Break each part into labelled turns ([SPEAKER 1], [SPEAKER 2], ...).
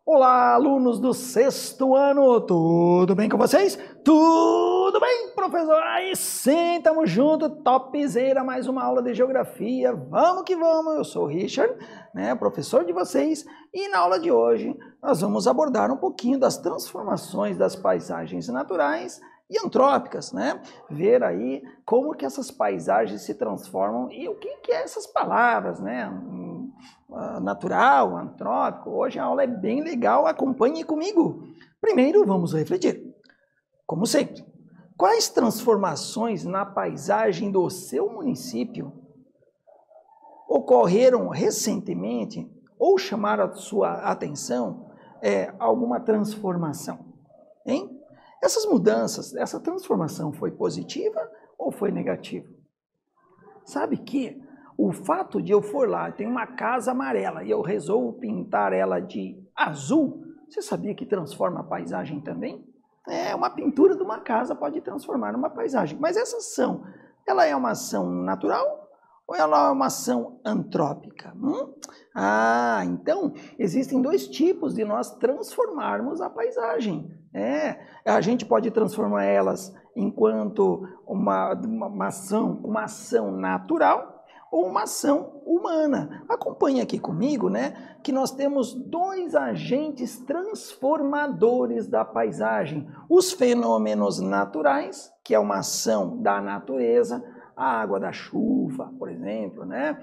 [SPEAKER 1] Olá, alunos do sexto ano, tudo bem com vocês? Tudo bem, professor? Aí sim, tamo junto, topzera, mais uma aula de geografia, vamos que vamos, eu sou o Richard, professor de vocês, e na aula de hoje nós vamos abordar um pouquinho das transformações das paisagens naturais e antrópicas, Ver aí como que essas paisagens se transformam e o que é essas palavras, Natural, antrópico. Hoje a aula é bem legal, acompanhe comigo. Primeiro vamos refletir, como sempre, quais transformações na paisagem do seu município ocorreram recentemente ou chamaram a sua atenção alguma transformação, hein? Essas mudanças, essa transformação foi positiva ou foi negativa? Sabe que o fato de eu for lá, tem uma casa amarela e eu resolvo pintar ela de azul, você sabia que transforma a paisagem também? Uma pintura de uma casa pode transformar uma paisagem. Mas essa ação, ela é uma ação natural ou ela é uma ação antrópica? Então existem dois tipos de nós transformarmos a paisagem. A gente pode transformar elas enquanto uma ação natural ou uma ação humana. Acompanhe aqui comigo, que nós temos dois agentes transformadores da paisagem. Os fenômenos naturais, que é uma ação da natureza, a água da chuva, por exemplo,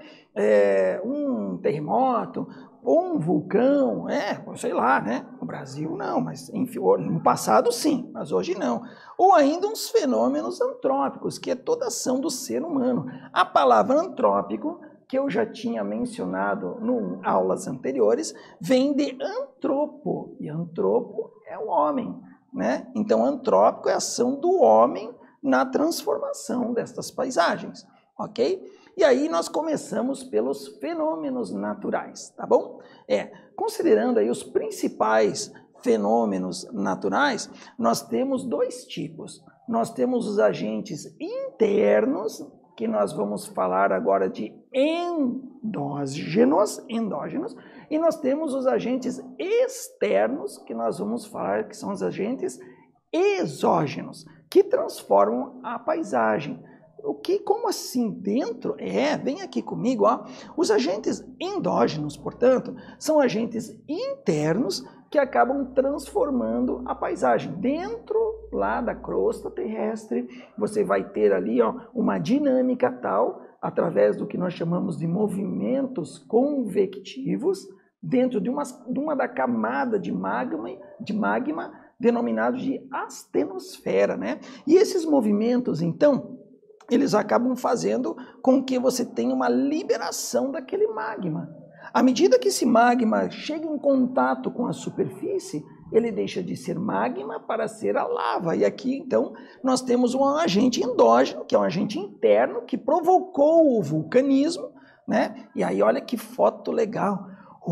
[SPEAKER 1] um terremoto, ou um vulcão, sei lá, No Brasil não, mas enfim, no passado sim, mas hoje não. Ou ainda uns fenômenos antrópicos, que é toda ação do ser humano. A palavra antrópico, que eu já tinha mencionado em aulas anteriores, vem de antropo, e antropo é o homem, Então antrópico é a ação do homem na transformação destas paisagens, ok? E aí nós começamos pelos fenômenos naturais, tá bom? Considerando aí os principais fenômenos naturais, nós temos dois tipos. Nós temos os agentes internos, que nós vamos falar agora de endógenos, e nós temos os agentes externos, que nós vamos falar que são os agentes exógenos, que transformam a paisagem. Como assim dentro? Vem aqui comigo, ó. Os agentes endógenos, portanto, são agentes internos que acabam transformando a paisagem. Dentro lá da crosta terrestre, você vai ter ali, ó, uma dinâmica tal, através do que nós chamamos de movimentos convectivos, dentro de uma da camada de magma denominado de astenosfera, E esses movimentos, então, eles acabam fazendo com que você tenha uma liberação daquele magma. À medida que esse magma chega em contato com a superfície, ele deixa de ser magma para ser a lava. E aqui, então, nós temos um agente endógeno, que é um agente interno, que provocou o vulcanismo, E aí, olha que foto legal.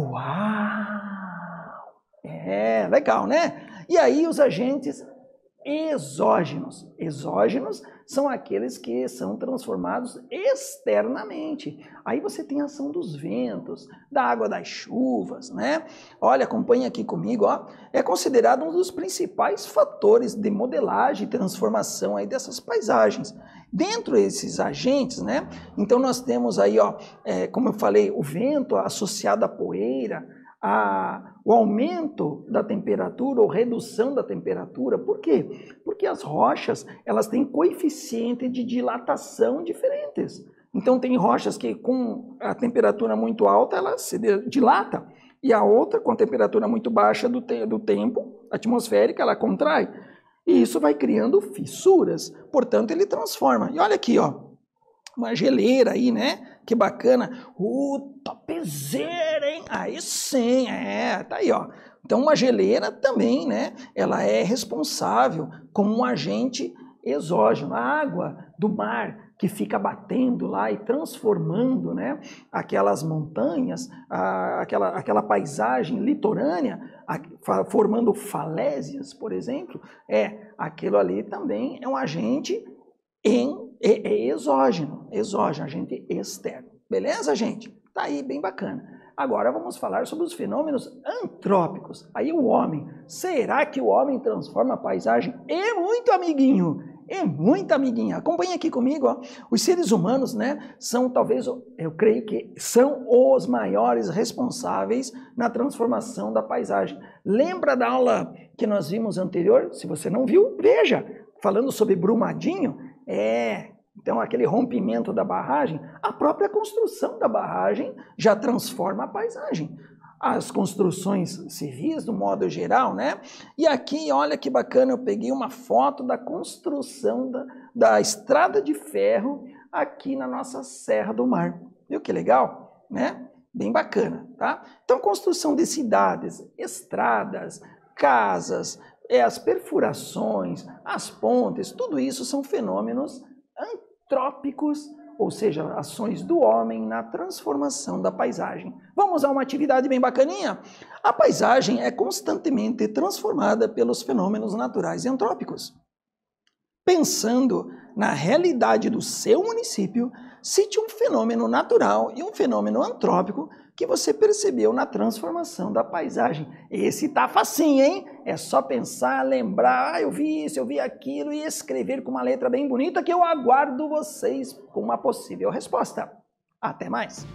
[SPEAKER 1] Uau! Legal, E aí, os agentes exógenos. Exógenos são aqueles que são transformados externamente. Aí você tem a ação dos ventos, da água das chuvas, Olha, acompanha aqui comigo, ó. É considerado um dos principais fatores de modelagem e transformação aí dessas paisagens. Dentro desses agentes, Então nós temos aí, ó, como eu falei, o vento associado à poeira, o aumento da temperatura ou redução da temperatura. Por quê? Porque as rochas, elas têm coeficiente de dilatação diferentes. Então tem rochas que com a temperatura muito alta, ela se dilata, e a outra com a temperatura muito baixa do tempo atmosférica, ela contrai. E isso vai criando fissuras, portanto ele transforma. E olha aqui, ó, uma geleira aí, Que bacana. Topzera, hein? Aí sim, tá aí, ó. Então, uma geleira também, Ela é responsável como um agente exógeno. A água do mar que fica batendo lá e transformando, aquelas montanhas, aquela paisagem litorânea, formando falésias, por exemplo, aquilo ali também é um agente exógeno, agente externo. Beleza, gente? Tá aí, bem bacana. Agora vamos falar sobre os fenômenos antrópicos. Aí o homem, será que o homem transforma a paisagem? É muito, amiguinho, é muito, amiguinha. Acompanhe aqui comigo, ó. Os seres humanos, né, são talvez, eu creio que são os maiores responsáveis na transformação da paisagem. Lembra da aula que nós vimos anterior? Se você não viu, veja. Falando sobre Brumadinho, então aquele rompimento da barragem, a própria construção da barragem já transforma a paisagem. As construções civis, do modo geral, né? E aqui, olha que bacana, eu peguei uma foto da construção da estrada de ferro aqui na nossa Serra do Mar. Viu que legal, né? Bem bacana, tá? Então, construção de cidades, estradas, casas, as perfurações, as pontes, tudo isso são fenômenos antrópicos, ou seja, ações do homem na transformação da paisagem. Vamos a uma atividade bem bacaninha? A paisagem é constantemente transformada pelos fenômenos naturais e antrópicos. Pensando na realidade do seu município, cite um fenômeno natural e um fenômeno antrópico que você percebeu na transformação da paisagem. Esse tá facinho, hein? É só pensar, lembrar, eu vi isso, eu vi aquilo e escrever com uma letra bem bonita que eu aguardo vocês com uma possível resposta. Até mais!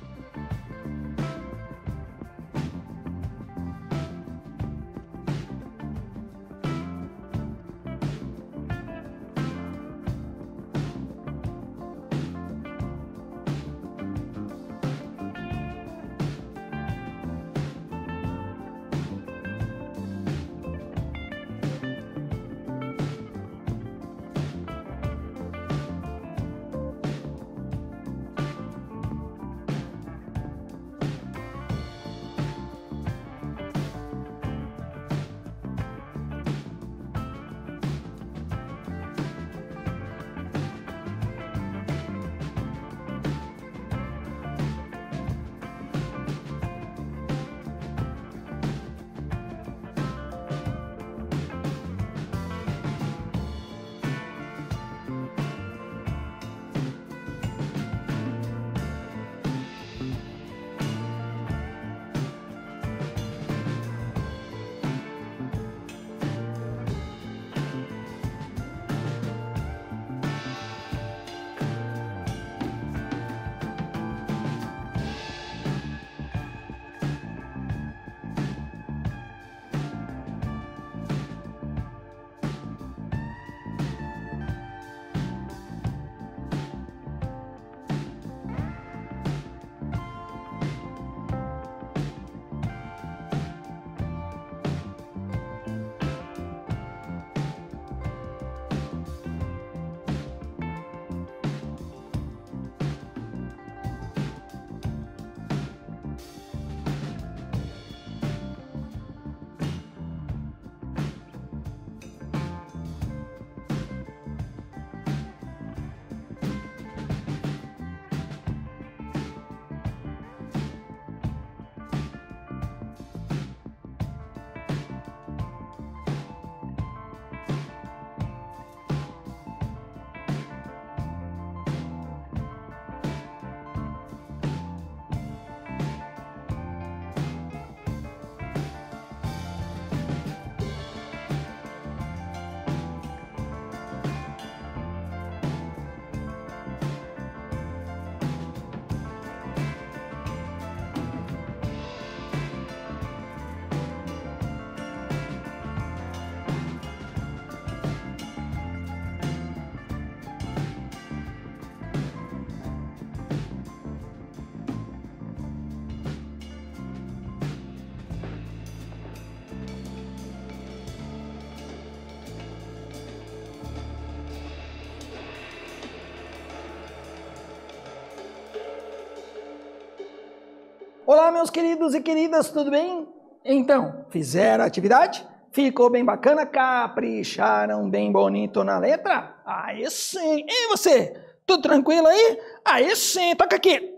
[SPEAKER 1] Olá, meus queridos e queridas, tudo bem? Então, fizeram a atividade? Ficou bem bacana? Capricharam bem bonito na letra? Aí sim! E você? Tudo tranquilo aí? Aí sim! Toca aqui!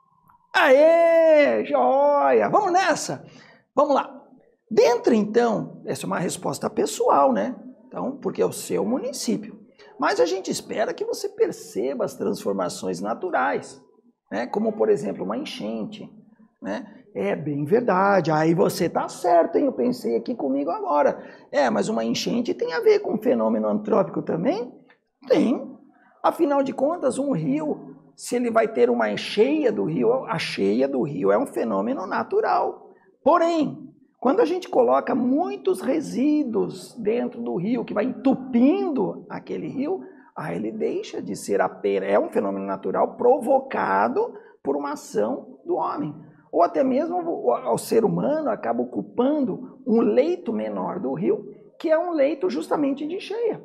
[SPEAKER 1] Aê! Joia! Vamos nessa! Vamos lá! Dentro, então, essa é uma resposta pessoal, né? Então, porque é o seu município. Mas a gente espera que você perceba as transformações naturais, né? Como, por exemplo, uma enchente. né? É bem verdade, aí você tá certo, hein? Eu pensei aqui comigo agora. Mas uma enchente tem a ver com um fenômeno antrópico também? Tem. Afinal de contas, um rio, se ele vai ter uma cheia do rio, a cheia do rio é um fenômeno natural. Porém, quando a gente coloca muitos resíduos dentro do rio, que vai entupindo aquele rio, aí ele deixa de ser apenas, é um fenômeno natural provocado por uma ação do homem. Ou até mesmo o ser humano acaba ocupando um leito menor do rio, que é um leito justamente de cheia.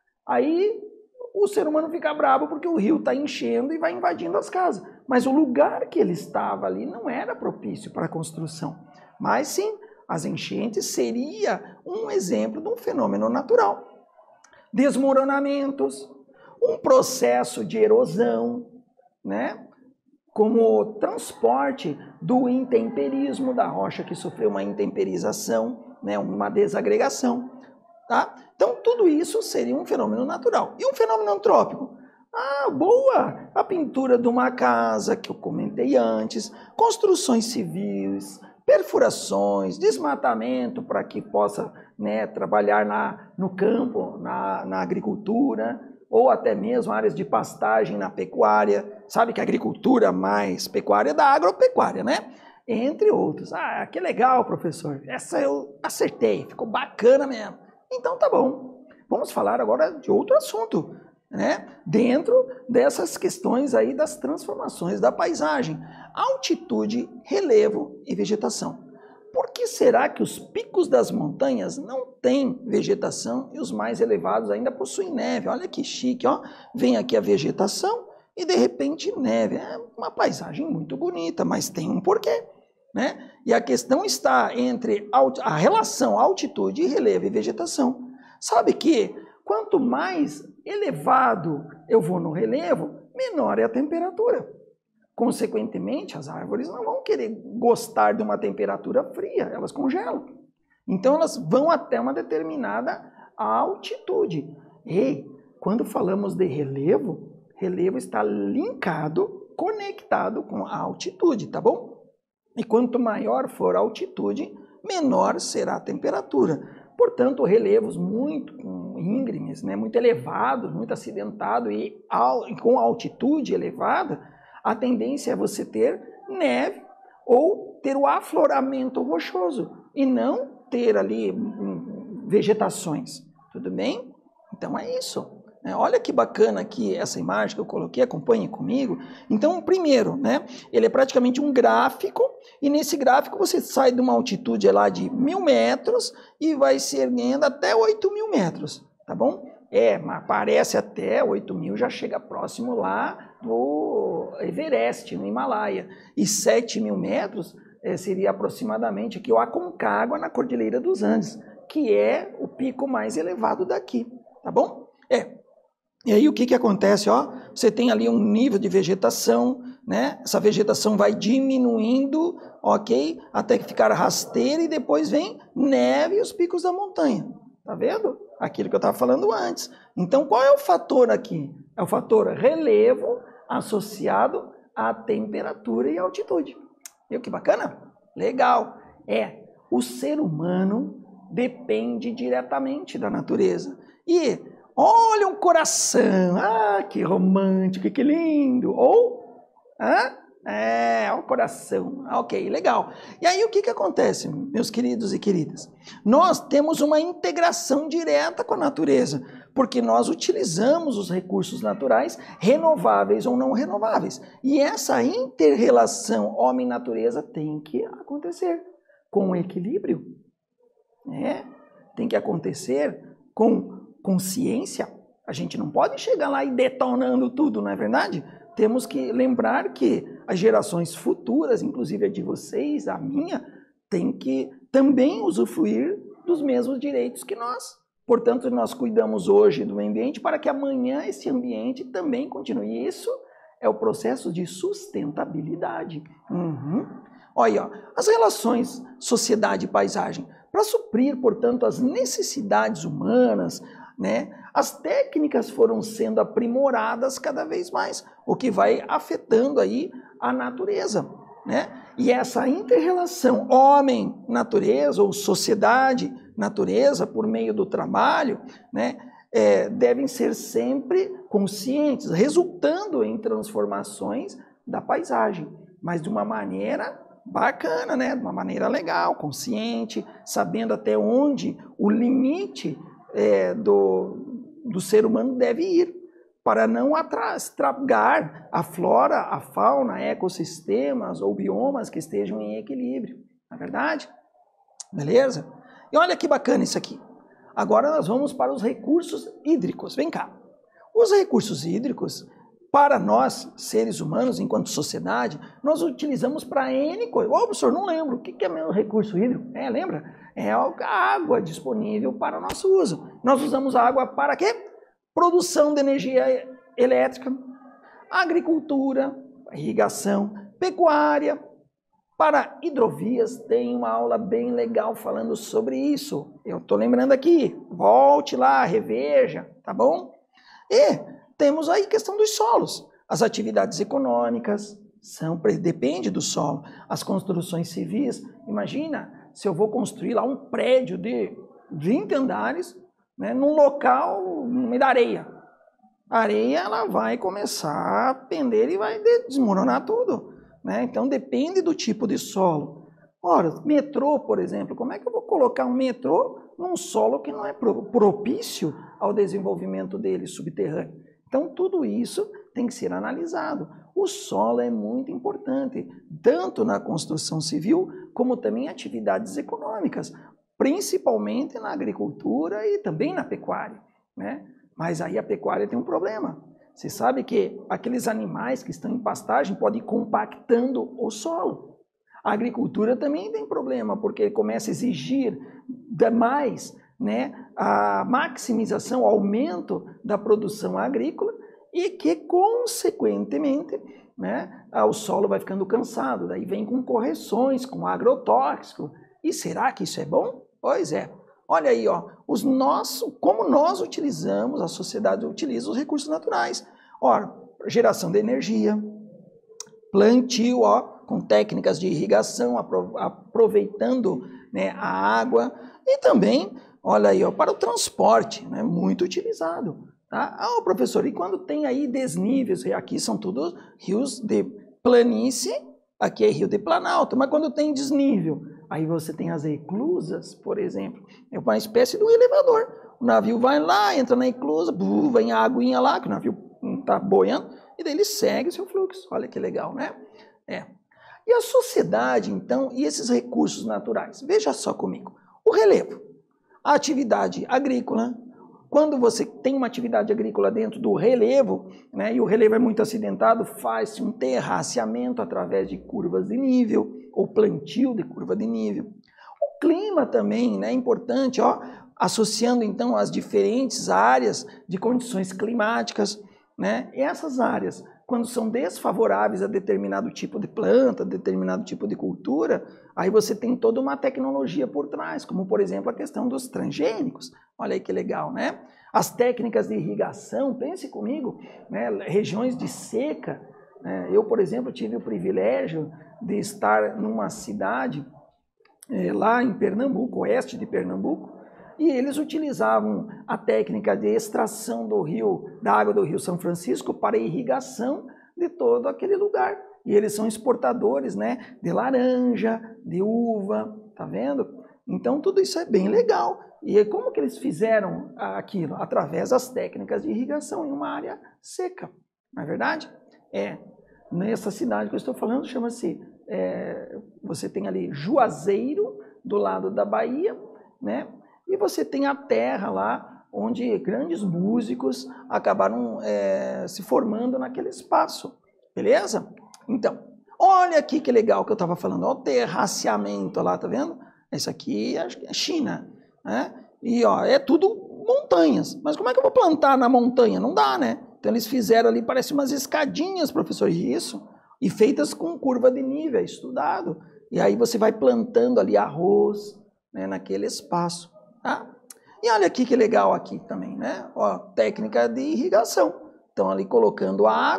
[SPEAKER 1] Aí o ser humano fica bravo porque o rio está enchendo e vai invadindo as casas. Mas o lugar que ele estava ali não era propício para a construção. Mas sim, as enchentes seria um exemplo de um fenômeno natural. Desmoronamentos, um processo de erosão, né? Como transporte do intemperismo da rocha que sofreu uma intemperização, né? Uma desagregação. Tá? Então, tudo isso seria um fenômeno natural. E um fenômeno antrópico? Boa! A pintura de uma casa, que eu comentei antes, construções civis, perfurações, desmatamento para que possa, né, trabalhar no campo, na agricultura, ou até mesmo áreas de pastagem na pecuária. Sabe que a agricultura mais pecuária é da agropecuária, né? Entre outros. Que legal, professor. Essa eu acertei, ficou bacana mesmo. Então tá bom. Vamos falar agora de outro assunto, né? Dentro dessas questões aí das transformações da paisagem. Altitude, relevo e vegetação. Por que será que os picos das montanhas não têm vegetação e os mais elevados ainda possuem neve? Olha que chique, ó. Vem aqui a vegetação e de repente neve. É uma paisagem muito bonita, mas tem um porquê, né? E a questão está entre a relação altitude, relevo e vegetação. Sabe que quanto mais elevado eu vou no relevo, menor é a temperatura. Consequentemente, as árvores não vão querer gostar de uma temperatura fria, elas congelam. Então, elas vão até uma determinada altitude. Quando falamos de relevo, relevo está linkado, conectado com a altitude, tá bom? E quanto maior for a altitude, menor será a temperatura. Portanto, relevos muito íngremes, né, muito elevados, muito acidentados e com altitude elevada, a tendência é você ter neve ou ter o afloramento rochoso e não ter ali vegetações. Tudo bem? Então é isso. Olha que bacana aqui essa imagem que eu coloquei, acompanhe comigo. Então, primeiro, né, ele é praticamente um gráfico, e nesse gráfico você sai de uma altitude lá de 1.000 metros e vai se erguendo até 8.000 metros, tá bom? Mas aparece até 8.000, já chega próximo lá do Everest, no Himalaia. E 7.000 metros seria aproximadamente aqui o Aconcagua, na Cordilheira dos Andes, que é o pico mais elevado daqui, tá bom? E aí o que acontece? Você tem ali um nível de vegetação, né? Essa vegetação vai diminuindo, ok? Até que ficar rasteira e depois vem neve e os picos da montanha. Tá vendo? Aquilo que eu estava falando antes. Então, qual é o fator aqui? É o fator relevo associado à temperatura e altitude. Viu que bacana? Legal. O ser humano depende diretamente da natureza. E olha um coração, que romântico, que lindo. Ou, o coração, ok, legal. E aí o que acontece, meus queridos e queridas? Nós temos uma integração direta com a natureza, porque nós utilizamos os recursos naturais, renováveis ou não renováveis. E essa inter-relação homem-natureza tem que acontecer com equilíbrio, né? Tem que acontecer com consciência. A gente não pode chegar lá e detonando tudo, não é verdade? Temos que lembrar que as gerações futuras, inclusive a de vocês, a minha, tem que também usufruir dos mesmos direitos que nós. Portanto, nós cuidamos hoje do meio ambiente para que amanhã esse ambiente também continue. Isso é o processo de sustentabilidade. Olha, as relações sociedade e paisagem. Para suprir, portanto, as necessidades humanas, né, as técnicas foram sendo aprimoradas cada vez mais, o que vai afetando aí a natureza. né? E essa inter-relação homem-natureza ou sociedade-natureza por meio do trabalho, né, devem ser sempre conscientes, resultando em transformações da paisagem, mas de uma maneira bacana, né? De uma maneira legal, consciente, sabendo até onde o limite do ser humano deve ir, para não estragar a flora, a fauna, ecossistemas ou biomas que estejam em equilíbrio, não é verdade? Beleza? E olha que bacana isso aqui. Agora nós vamos para os recursos hídricos. Vem cá. Os recursos hídricos, para nós, seres humanos, enquanto sociedade, nós utilizamos para N coisas. Ô, professor, não lembro. O que é meu recurso hídrico? Lembra? É a água disponível para o nosso uso. Nós usamos a água para quê? Produção de energia elétrica, agricultura, irrigação, pecuária. Para hidrovias, tem uma aula bem legal falando sobre isso. Eu estou lembrando aqui. Volte lá, reveja, tá bom? E temos aí a questão dos solos. As atividades econômicas depende do solo. As construções civis, imagina se eu vou construir lá um prédio de 20 andares, né, num local no meio da areia. A areia ela vai começar a pender e vai desmoronar tudo, né? Então depende do tipo de solo. Ora, metrô, por exemplo, como é que eu vou colocar um metrô num solo que não é propício ao desenvolvimento dele subterrâneo? Então tudo isso tem que ser analisado. O solo é muito importante, tanto na construção civil, como também em atividades econômicas, principalmente na agricultura e também na pecuária, né? Mas aí a pecuária tem um problema. Você sabe que aqueles animais que estão em pastagem podem ir compactando o solo. A agricultura também tem problema, porque começa a exigir demais, né, a maximização, o aumento da produção agrícola e que, consequentemente, né, o solo vai ficando cansado. Daí vem com correções, com agrotóxico. E será que isso é bom? Pois é. Olha aí, ó, como nós utilizamos, a sociedade utiliza os recursos naturais. Ora, geração de energia, plantio, ó, com técnicas de irrigação, aproveitando, né, a água. E também, olha aí, ó, para o transporte, né, muito utilizado. Tá? Ah, professor, e quando tem aí desníveis? Aqui são todos rios de planície, aqui é rio de planalto, mas quando tem desnível, aí você tem as eclusas, por exemplo, é uma espécie de um elevador. O navio vai lá, entra na eclusa, vem a aguinha lá, que o navio está boiando, e daí ele segue seu fluxo. Olha que legal, né? E a sociedade, então, e esses recursos naturais? Veja só comigo. O relevo, a atividade agrícola. Quando você tem uma atividade agrícola dentro do relevo, né, e o relevo é muito acidentado, faz-se um terraceamento através de curvas de nível, ou plantio de curva de nível. O clima também, né, é importante, ó, associando então as diferentes áreas de condições climáticas, né, e essas áreas, quando são desfavoráveis a determinado tipo de planta, determinado tipo de cultura, aí você tem toda uma tecnologia por trás, como por exemplo a questão dos transgênicos. Olha aí que legal, né? As técnicas de irrigação, pense comigo, né, regiões de seca, né? Eu, por exemplo, tive o privilégio de estar numa cidade lá em Pernambuco, oeste de Pernambuco, e eles utilizavam a técnica de extração da água do Rio São Francisco para irrigação de todo aquele lugar. E eles são exportadores, né, de laranja, de uva, tá vendo? Então tudo isso é bem legal. E como que eles fizeram aquilo? Através das técnicas de irrigação em uma área seca, não é verdade? Nessa cidade que eu estou falando, chama-se, você tem ali Juazeiro, do lado da Bahia, né? E você tem a terra lá, onde grandes músicos acabaram se formando naquele espaço, beleza? Então, olha aqui que legal que eu estava falando, olha o terraceamento lá, tá vendo? Esse aqui é China, né? E ó, é tudo montanhas, mas como é que eu vou plantar na montanha? Não dá, né? Então eles fizeram ali, parece umas escadinhas, professor, isso, e feitas com curva de nível, estudado. E aí você vai plantando ali arroz, né, naquele espaço. Tá? E olha aqui que legal aqui também, né? Ó, técnica de irrigação. Então ali colocando a água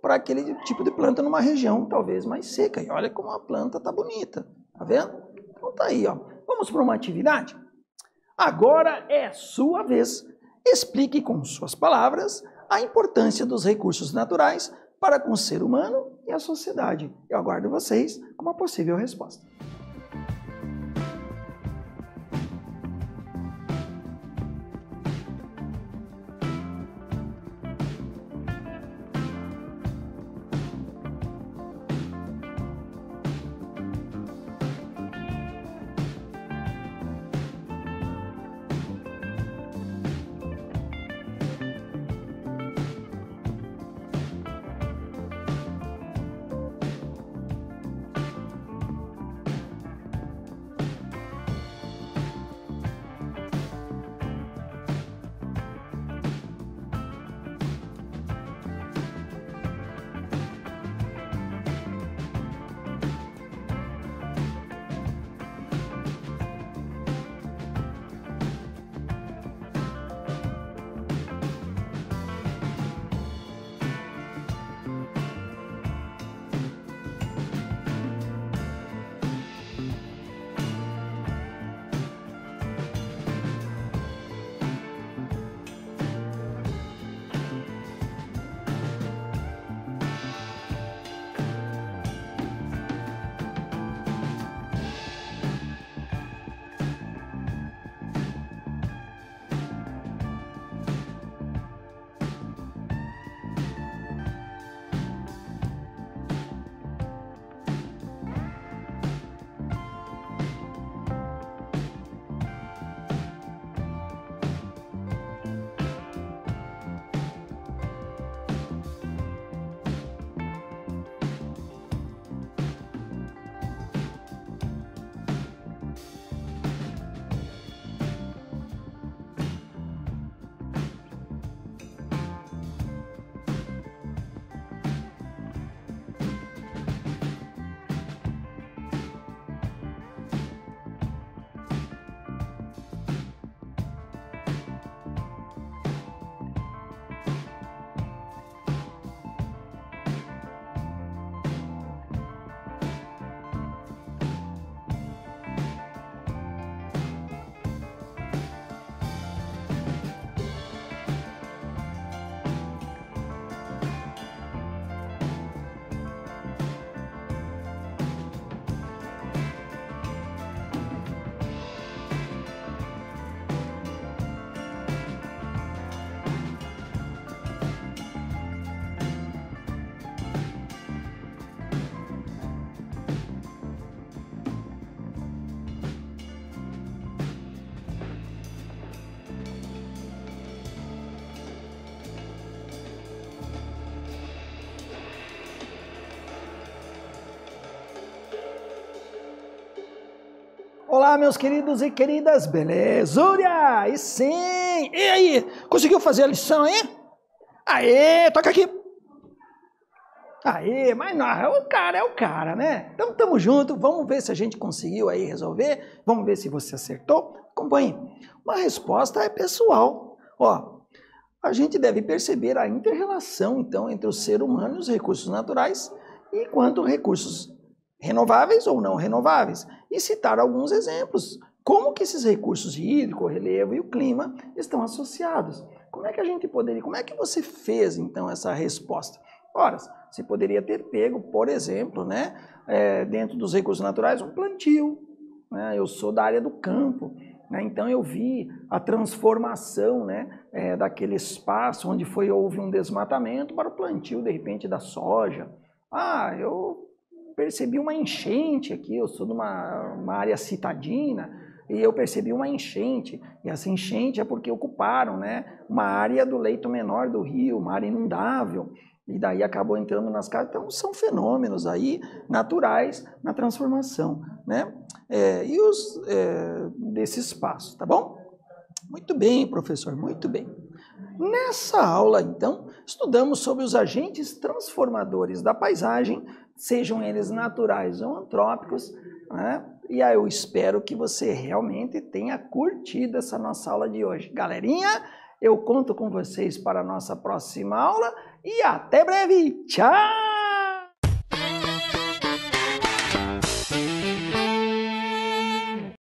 [SPEAKER 1] para aquele tipo de planta numa região talvez mais seca. E olha como a planta está bonita, tá vendo? Então tá aí, ó. Vamos para uma atividade? Agora é sua vez. Explique com suas palavras a importância dos recursos naturais para com o ser humano e a sociedade. Eu aguardo vocês com uma possível resposta. Olá, meus queridos e queridas, belezura? E sim! E aí, conseguiu fazer a lição, hein? Aê, toca aqui! Aê, mas não, é o cara, né? Então, tamo junto, vamos ver se a gente conseguiu aí resolver, vamos ver se você acertou. Acompanhe. Uma resposta é pessoal. Ó, a gente deve perceber a inter-relação, então, entre o ser humano e os recursos naturais, enquanto recursos renováveis ou não renováveis, e citar alguns exemplos. Como que esses recursos hídrico, o relevo e o clima estão associados? Como é que a gente poderia, como é que você fez, então, essa resposta? Ora, você poderia ter pego, por exemplo, né, dentro dos recursos naturais, um plantio. Né? Eu sou da área do campo, né? Então eu vi a transformação, né, daquele espaço onde houve um desmatamento para o plantio, de repente, da soja. Ah, eu percebi uma enchente aqui, eu sou de uma área citadina, e eu percebi uma enchente, e essa enchente é porque ocuparam, né, uma área do leito menor do rio, uma área inundável, e daí acabou entrando nas casas. Então são fenômenos aí naturais na transformação, né, desse espaço, tá bom? Muito bem, professor, muito bem. Nessa aula, então, estudamos sobre os agentes transformadores da paisagem, sejam eles naturais ou antrópicos, né? E aí eu espero que você realmente tenha curtido essa nossa aula de hoje. Galerinha, eu conto com vocês para a nossa próxima aula e até breve. Tchau!